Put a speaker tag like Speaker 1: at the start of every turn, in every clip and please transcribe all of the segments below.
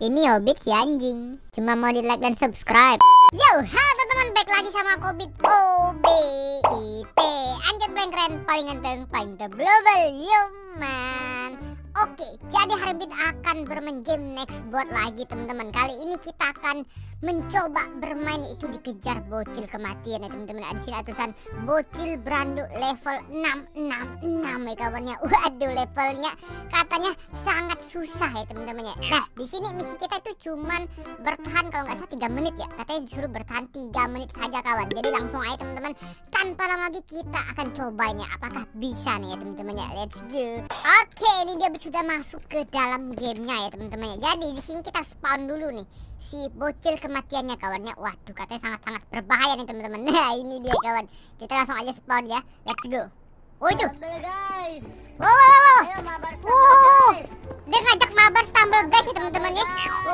Speaker 1: Ini Hobbit si anjing. Cuma mau di like dan subscribe. Yo, halo teman-teman, baik lagi sama aku Hobbit OBIT. Anjir paling keren, paling ganteng, paling the global human. Oke, jadi hari ini akan bermain game Next Board lagi teman-teman. Kali ini kita akan mencoba bermain itu dikejar bocil kematian ya teman-teman. Ada sini tulisan bocil beranduk level 666 ya kawannya. Waduh, levelnya katanya sangat susah ya teman-teman ya. Nah, di sini misi kita itu cuman bertahan kalau nggak salah 3 menit ya. Katanya disuruh bertahan 3 menit saja kawan. Jadi langsung aja teman-teman, tanpa lama lagi kita akan cobanya. Apakah bisa nih ya teman-teman ya. Let's go. Oke, ini dia sudah masuk ke dalam gamenya ya teman-teman ya. Jadi di sini kita spawn dulu nih si bocil kematiannya kawannya. Waduh, katanya sangat-sangat berbahaya nih teman-teman. Nah, ini dia kawan. Kita langsung aja spawn ya. Let's go. Oh itu. Wow. Dia ngajak mabar stumble guys ya teman-teman ya.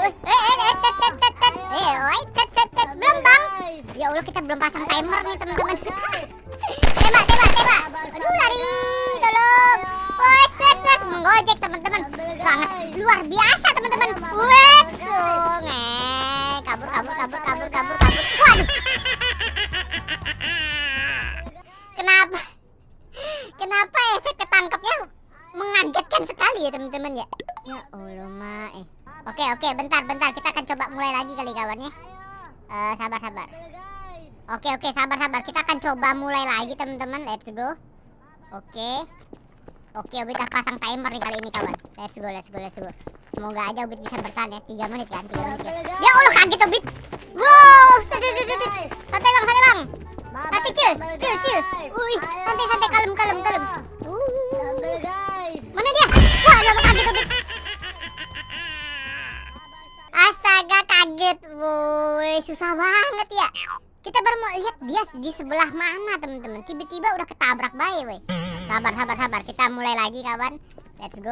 Speaker 1: Belum bang. Ya Allah, kita belum pasang timer nih teman-teman. Tembak. Aduh, lari. Tolong. Menggojek teman-teman. Sangat luar biasa teman-teman. Kabur. Waduh. Kenapa efek ketangkapnya mengagetkan sekali ya teman-teman ya. Ya Allah ma. Oke, bentar. Kita akan coba mulai lagi kali kawan ya. Sabar. Oke, sabar. Kita akan coba mulai lagi teman-teman. Let's go. Oke, Obit pasang timer nih kali ini kawan. Let's go. Semoga aja Obit bisa bertahan ya. 3 menit kan? 3 menit ya. Ya Allah, kaget Obit. Wow, santai bang. Nanti chill. Santai, kalem. Mana dia? Wah, udah kaget Obit. Astaga, kaget. Woi, susah banget ya. Kita baru mau lihat dia di sebelah mana teman-teman. Tiba-tiba udah ketabrak bayi woi. Sabar. Kita mulai lagi kawan. Let's go.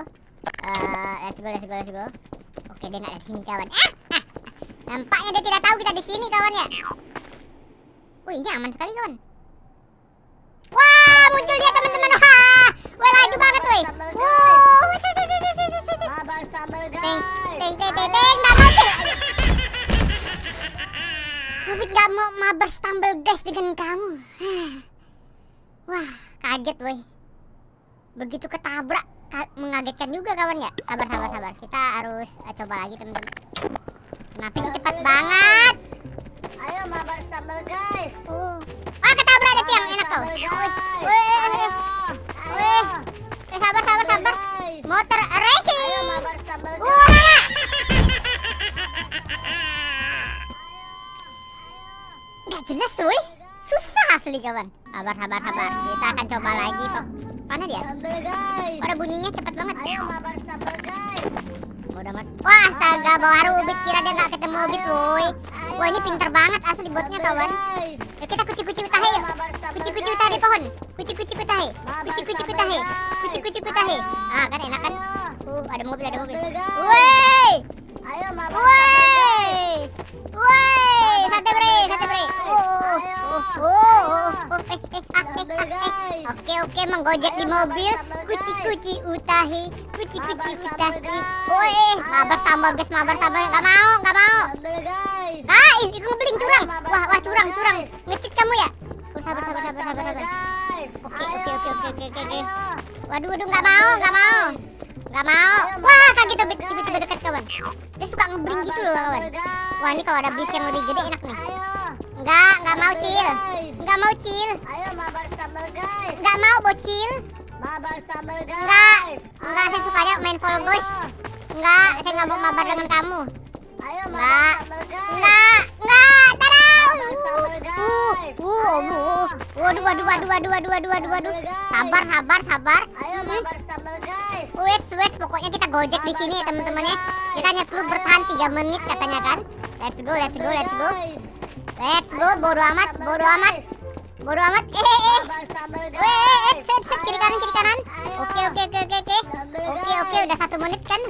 Speaker 1: Oke, dia nggak ada di sini kawan. Nampaknya dia tidak tahu kita di sini kawan ya. Wih, ini aman sekali kawan. Wah, muncul dia teman-teman. Wah, laju banget woi. Nggak mau mabar stumble guys dengan kamu. Wah, kaget woi. Begitu ketabrak mengagetkan juga kawan ya. Sabar. Kita harus coba lagi teman-teman. Kenapa sih cepat banget?
Speaker 2: Ayo mabar stumble guys.
Speaker 1: Ketabrak ada tiang enak kau. Wih. Sabar. Motor racing.
Speaker 2: Ayo mabar stumble guys.
Speaker 1: Nggak jelas woi. Susah asli kawan. Sabar. Kita akan coba lagi kok. Mana dia? Ada bunyinya cepet banget.
Speaker 2: Ayo mabar stumble guys.
Speaker 1: Wah, astaga, baru Ubit kira dia nggak ketemu Ubit woi. Wah, ini pinter banget asli botnya kawan. Ya, kita kuci utahe yuk. Kuci utahe di pohon. Kuci utahe. Kuci utahe. Kan enak kan? Ada mobil. Woi.
Speaker 2: Ayo mabar stumble guys.
Speaker 1: Santai bre. Oke, menggojek di mobil. Kuci utahe. Mabar sambal guys, Nggak mau. Ikut ngebeling curang. Wah, curang. Ngecit kamu ya? Sabar. Oke. Waduh, nggak mau. Wah, kaget Obit, tiba-tiba dekat kawan. Dia suka ngebeling gitu loh kawan. Wah, ini kalau ada bis yang lebih gede enak nih. Nggak mau cil.
Speaker 2: Ayo mabar stumble guys.
Speaker 1: Nggak mau bocil.
Speaker 2: Mabar stumble guys.
Speaker 1: Enggak, saya sukanya main Fall Guys. Enggak, saya nggak mau mabar dengan kamu.
Speaker 2: Ayo mabar stumble guys.
Speaker 1: Enggak.
Speaker 2: Mabar stumble guys.
Speaker 1: Waduh. Sabar.
Speaker 2: Ayo mabar stumble guys.
Speaker 1: Wait, pokoknya kita gojek di sini ya teman-teman ya. Kita hanya perlu bertahan 3 menit katanya kan. Let's go. Bodo amat.
Speaker 2: Mabar stumble guys.
Speaker 1: Set kiri kanan. Oke. Udah 1 menit kan?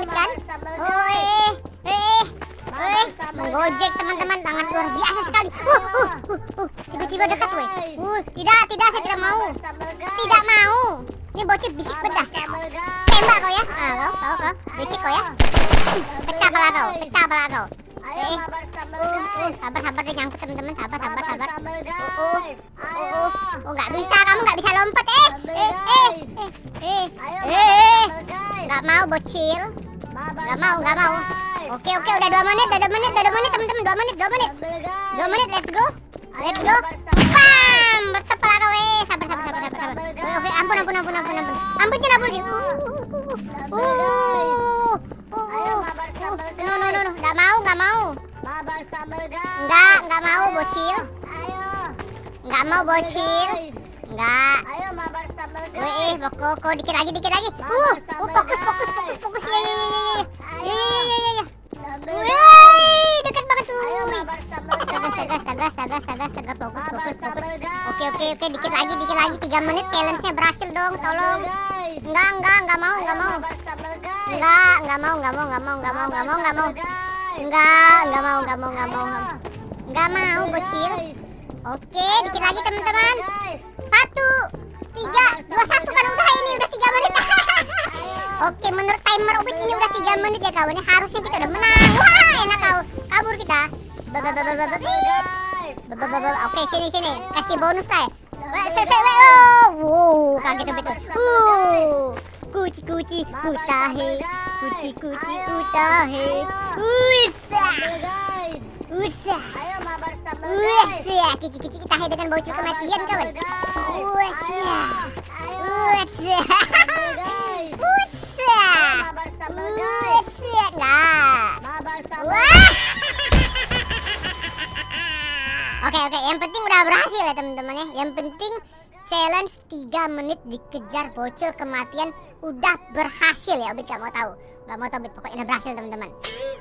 Speaker 1: Menggojek teman-teman, sangat luar biasa sekali. Tiba-tiba dekat woi. Tidak, saya tidak mau. Ini bocil bisik bedah. Tembak kau ya. Kau. Bisik kau ya. Pecah kau, pecah pala kau.
Speaker 2: Ayo mabar sambal guys.
Speaker 1: Sabar deh nyangkut teman-teman, sabar.
Speaker 2: Mabar sambal guys. Ayo.
Speaker 1: Oh nggak bisa, kamu nggak bisa lompat.
Speaker 2: Sambal guys. Ayo mabar sambal guys.
Speaker 1: Nggak mau bocil.
Speaker 2: Mabar
Speaker 1: Nggak mau.
Speaker 2: guys.
Speaker 1: Oke, udah 2 menit teman-teman, 2 menit. 2 menit, let's go.
Speaker 2: Ayo
Speaker 1: Let's go.
Speaker 2: mabar sambal guys.
Speaker 1: Bam, bertep pala kau. Sabar. Oke, ampun. Ampun.
Speaker 2: Ayo mabar sambal guys.
Speaker 1: No. Nggak mau.
Speaker 2: Mabar sambal guys.
Speaker 1: Nggak mau bocil.
Speaker 2: Ayo.
Speaker 1: Nggak mau bocil.
Speaker 2: Guys.
Speaker 1: Nggak.
Speaker 2: Ayo mabar sambal guys.
Speaker 1: Wih, kok dikit lagi. Fokus. Ya.
Speaker 2: Sambal
Speaker 1: Wih, dekat banget tuh.
Speaker 2: Ayo mabar sambal guys.
Speaker 1: Astaga, fokus.
Speaker 2: Sambal guys.
Speaker 1: Oke, dikit lagi. 3 menit challenge-nya berhasil dong, tolong.
Speaker 2: Guys.
Speaker 1: Nggak mau.
Speaker 2: Mabar sambal guys.
Speaker 1: Nggak mau. Nggak mau, bocil. Oke, dikit lagi teman-teman. 1, 3, 2, 1 kan udah ini udah 3 menit. Oke, menurut timer Ubit ini udah 3 menit ya kawan. Harusnya kita udah menang. Wah, enak kau. Kabur kita. Oke, sini. Kasih bonus lah. Wow, kaget betul. Kuci utahe. Usah.
Speaker 2: Ayo mabar sambal guys.
Speaker 1: Kici utahe dengan bocil kematian kawan.
Speaker 2: Mabar sambal guys.
Speaker 1: Enggak.
Speaker 2: Mabar sambal.
Speaker 1: Wah. Oke, yang penting udah berhasil ya teman-teman ya. Yang penting challenge 3 menit dikejar bocil kematian udah berhasil ya. Ubit gak mau tahu Ubit, pokoknya udah berhasil teman-teman.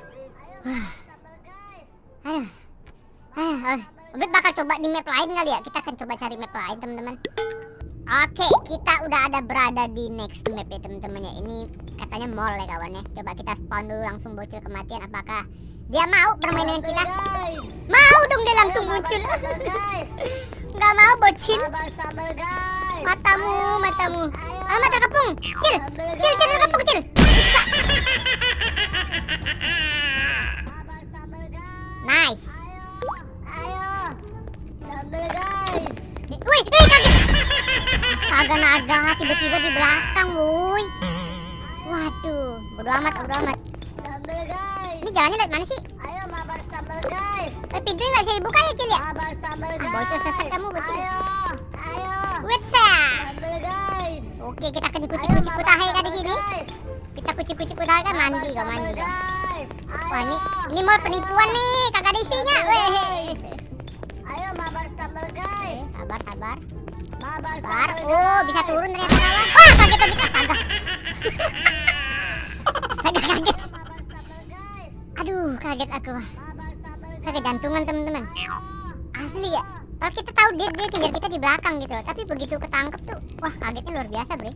Speaker 1: Aduh. Ubit bakal coba di map lain kali ya. Kita akan coba cari map lain teman-teman. Oke, kita udah berada di next map ya teman-teman ya. Ini katanya mall ya kawan ya. Coba kita spawn dulu langsung bocil kematian. Apakah dia mau bermain dengan kita? Mau dong dia langsung muncul. Nggak mau bocil. Matamu. Alamak terkepung. Cil terkepung cil. Nice. Wih, kaget. Astaga naga, tiba-tiba di belakang, woi. Waduh, bodo amat. Ini jalannya lihat mana sih?
Speaker 2: Ayo mabar sambal guys.
Speaker 1: Pintunya nggak bisa dibuka ya, Cil ya?
Speaker 2: Mabar sambal guys.
Speaker 1: Bocil sesat kamu, bocil.
Speaker 2: Ayo.
Speaker 1: Witsa.
Speaker 2: Sambal guys.
Speaker 1: Oke, kita akan kucik-kucik kutahe kan di sini. Kita kucik-kucik kutahe kan mandi kau. Wah, ini mall penipuan nih, kagak ada isinya. Weh.
Speaker 2: Ayo mabar sambal guys.
Speaker 1: Sabar.
Speaker 2: Mabar
Speaker 1: Sabar.
Speaker 2: sambal
Speaker 1: Oh,
Speaker 2: guys.
Speaker 1: bisa turun ternyata kawan. Wah, kaget. Astaga. Kaget.
Speaker 2: Mabar sambal guys.
Speaker 1: Aduh, kaget aku.
Speaker 2: Mabar sambal guys.
Speaker 1: Kaget jantungan teman-teman. Asli ya. Kalau kita tahu dia kejar kita di belakang gitu, tapi begitu ketangkep tuh, wah kagetnya luar biasa, bre.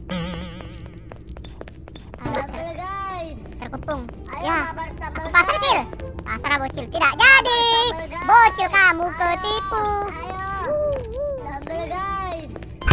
Speaker 2: Sambal guys.
Speaker 1: Terkepung.
Speaker 2: Ayo
Speaker 1: Ya,
Speaker 2: mabar sambal
Speaker 1: aku pasar
Speaker 2: guys.
Speaker 1: Cil. Pasar bocil tidak jadi. Bocil kamu ketipu.
Speaker 2: Ayo. Sambal guys.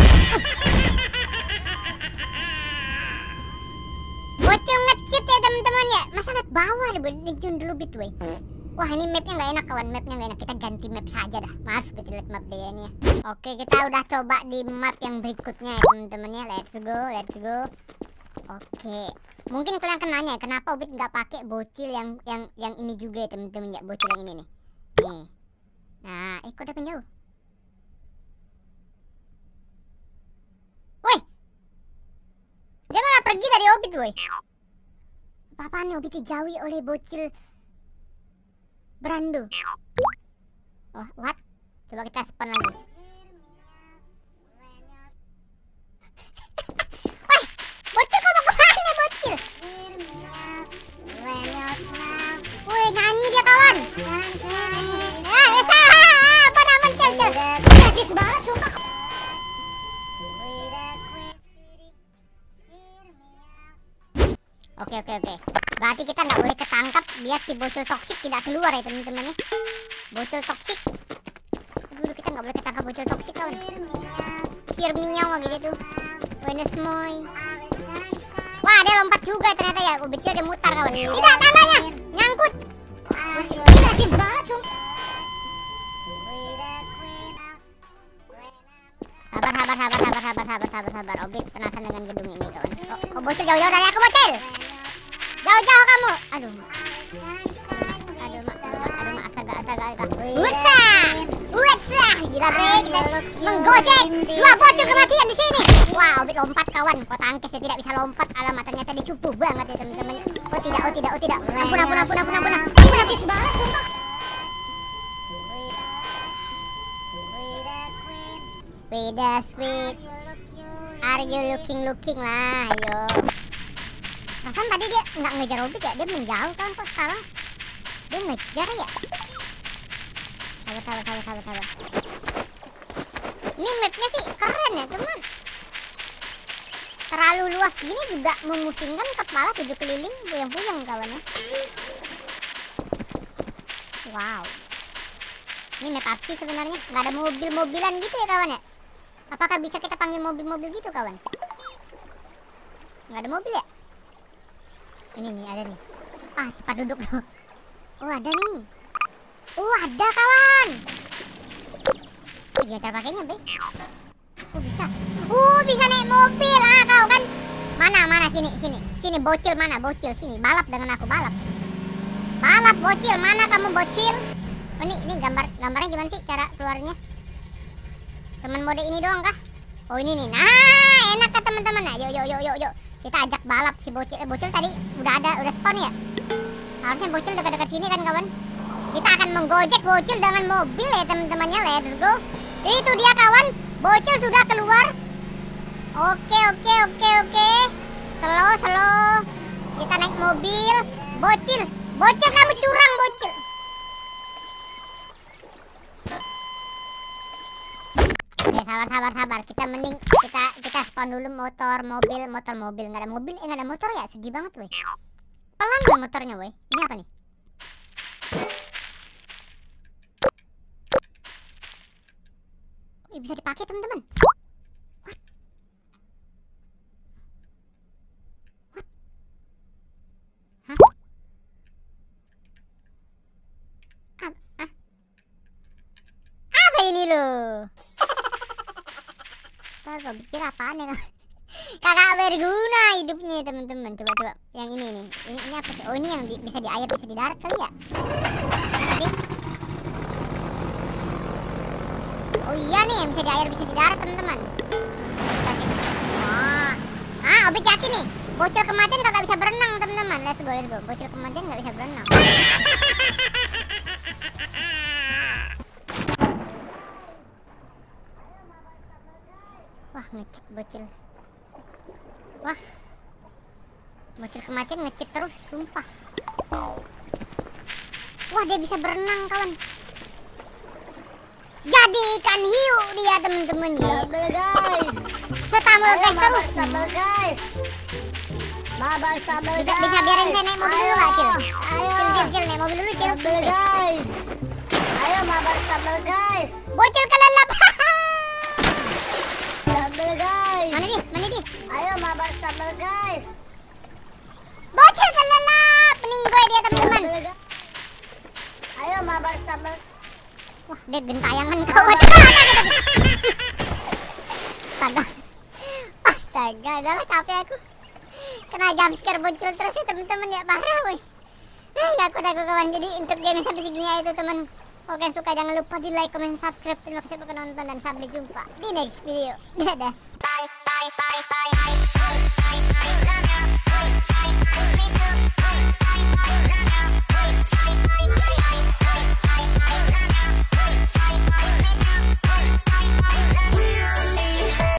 Speaker 1: Bocil nge-cheat ya teman-teman ya. Masa lihat bawah nih, dulu bit weh. Wah, ini mapnya nggak enak kawan, mapnya nggak enak. Kita ganti map saja dah. Males kita lihat map dia ini ya. Oke, kita udah coba di map yang berikutnya ya teman-teman ya. Let's go. Oke. Mungkin kalian akan nanya kenapa Ubit nggak pakai bocil yang ini juga ya teman-teman ya, bocil yang ini nih. Nih. Nah, kok udah penjauh? Woi. Dia malah pergi dari Ubit, woi. Apa-apaan nih Ubit dijauhi oleh bocil Brando. Oh, what? Coba kita spawn lagi. Woi, bocil kok mau kemana bocil? Woi, nyanyi dia kawan. Aman Cil. Najis banget sumpah. Oke. Berarti kita nggak boleh ketangkap biar si bocil toksik tidak keluar ya teman-teman ya. Bocil toksik. Dulu kita nggak boleh ketangkap bocil toksik kawan. Firmiau gitu. Wenesmoy. Wah, dia lompat juga ternyata ya. Bocil dia mutar kawan. Tidak, tangannya nyangkut. sabar. Obit penasaran dengan gedung ini kawan. Oh bocil jauh-jauh dari aku bocil. Jauh-jauh kamu. Aduh mak, astaga. Wusah, gila bre, kita menggojek 2 bocil kematian di sini. Wah, Obit lompat kawan. Kau tangkis ya, tidak bisa lompat. Alamat ternyata dia cupu banget ya teman-teman. Oh tidak. Ampun. Habis banget sumpah. Wida sweet. Are you looking lah, ayo. Perasaan tadi dia nggak ngejar Obit ya, dia menjauh kan kok sekarang. Dia ngejar ya. Sabar. Ini mapnya sih keren ya teman. Terlalu luas gini juga memusingkan kepala 7 keliling puyeng-puyeng kawan ya. Wow. Ini map api sebenarnya, nggak ada mobil-mobilan gitu ya kawan ya. Apakah bisa kita panggil mobil-mobil gitu kawan? Nggak ada mobil ya? Ini nih ada nih. Ah cepat duduk loh. Oh ada nih. Oh ada kawan. Gimana cara pakainya be? Oh bisa. Bisa naik mobil ah kau kan. Mana sini bocil mana bocil sini balap dengan aku balap bocil mana kamu bocil. Oh, ini gambarnya gimana sih cara keluarnya? Teman mode ini doang kah? Oh ini nih. Nah enak kan teman-teman. Nah yuk kita ajak balap si bocil. Bocil tadi udah spawn ya. Harusnya bocil dekat-dekat sini kan kawan. Kita akan menggojek bocil dengan mobil ya teman-temannya. Let's go. Itu dia kawan. Bocil sudah keluar. Oke. Slow. Kita naik mobil. Bocil kamu curang bocil. Oke, sabar. Kita mending kita spawn dulu motor mobil. Nggak ada mobil, nggak ada motor ya. Sedih banget weh. Pelan loh motornya weh. Ini apa nih? Bisa dipakai teman-teman. Apa ini loh? Gue pikir apaan ya? Kakak berguna hidupnya teman-teman. Coba yang ini nih. Ini apa sih? Oh ini yang bisa di air bisa di darat kali ya? Oh iya nih yang bisa di air bisa di darat teman-teman. Obit yakin nih. Bocil kematian kagak bisa berenang teman-teman. Let's go. Bocil kematian nggak bisa berenang. Wah ngecek bocil. Wah bocil kematian ngecek terus sumpah. Wah dia bisa berenang kawan. Jadi ikan hiu dia temen-temen ya.
Speaker 2: Guys.
Speaker 1: Setamul guys terus.
Speaker 2: Sabar guys.
Speaker 1: Bisa biarin saya naik mobil dulu gak Cil? Cil naik mobil dulu Cil.
Speaker 2: Sabar guys. Ayo sabar guys.
Speaker 1: Bocil kelelap.
Speaker 2: Sabar guys.
Speaker 1: Mana dia?
Speaker 2: Ayo sabar guys.
Speaker 1: Bocil kelelap. Meninggoy dia teman-teman.
Speaker 2: Ayo sabar.
Speaker 1: Wah dia gentayangan kawan. Astaga, adalah capek aku. Kena jumpscare bocil terus ya teman-teman ya, parah woi. Gak aku kawan. Jadi untuk game sampai segini ya itu teman. Kalau kalian suka jangan lupa di like, comment, subscribe. Terima kasih sudah nonton dan sampai jumpa di next video. Dadah. Bye.